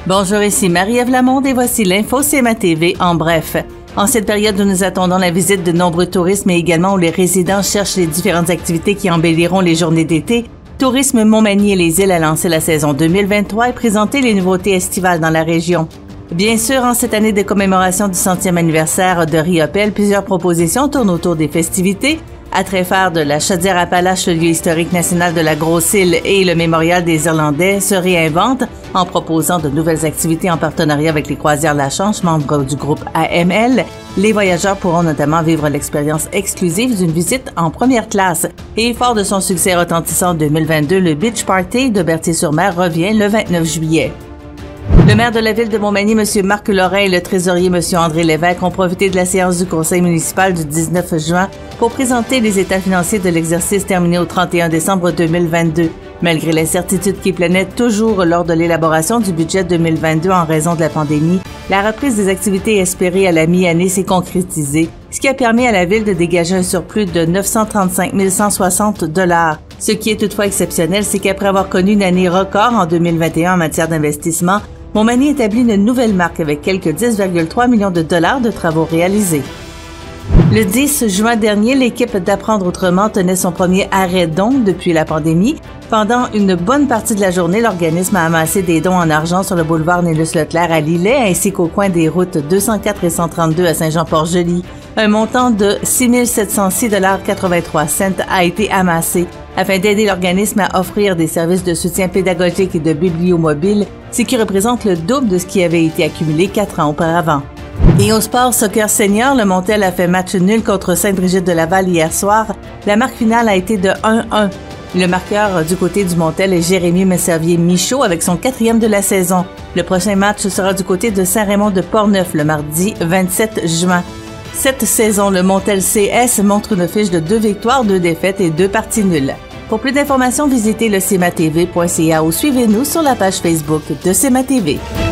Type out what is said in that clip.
Bonjour, ici Marie-Ève Lamonde et voici l'info CMA TV en bref. En cette période où nous attendons la visite de nombreux touristes, mais également où les résidents cherchent les différentes activités qui embelliront les journées d'été, Tourisme Montmagny et les Îles a lancé la saison 2023 et présenté les nouveautés estivales dans la région. Bien sûr, en cette année de commémoration du 100e anniversaire de Riopelle, plusieurs propositions tournent autour des festivités. Attrait-phare de la Chaudière-Appalaches, le lieu historique national de la Grosse-Île et le mémorial des Irlandais se réinventent en proposant de nouvelles activités en partenariat avec les Croisières La Chance, membres du groupe AML. Les voyageurs pourront notamment vivre l'expérience exclusive d'une visite en première classe. Et fort de son succès retentissant en 2022, le Beach Party de Berthier-sur-Mer revient le 29 juillet. Le maire de la ville de Montmagny, M. Marc Lorrain, et le trésorier, M. André Lévesque, ont profité de la séance du conseil municipal du 19 juin pour présenter les états financiers de l'exercice terminé au 31 décembre 2022. Malgré l'incertitude qui planait toujours lors de l'élaboration du budget 2022 en raison de la pandémie, la reprise des activités espérées à la mi-année s'est concrétisée, ce qui a permis à la ville de dégager un surplus de 935 160 $. Ce qui est toutefois exceptionnel, c'est qu'après avoir connu une année record en 2021 en matière d'investissement, Montmagny établit une nouvelle marque avec quelques 10,3 millions de dollars de travaux réalisés. Le 10 juin dernier, l'équipe d'Apprendre autrement tenait son premier arrêt dons depuis la pandémie. Pendant une bonne partie de la journée, l'organisme a amassé des dons en argent sur le boulevard Nélus-Leclerc à Lillet ainsi qu'au coin des routes 204 et 132 à Saint-Jean-Port-Joli. Un montant de 6 706,83 $ a été amassé afin d'aider l'organisme à offrir des services de soutien pédagogique et de bibliomobile, ce qui représente le double de ce qui avait été accumulé 4 ans auparavant. Et au sport soccer senior, le Montel a fait match nul contre Sainte-Brigitte-de-Laval hier soir. La marque finale a été de 1-1. Le marqueur du côté du Montel est Jérémy Messervier-Michaud avec son 4e de la saison. Le prochain match sera du côté de Saint-Raymond de Portneuf le mardi 27 juin. Cette saison, le Montel CS montre une fiche de 2 victoires, 2 défaites et 2 parties nulles. Pour plus d'informations, visitez le cmatv.ca ou suivez-nous sur la page Facebook de CMA TV.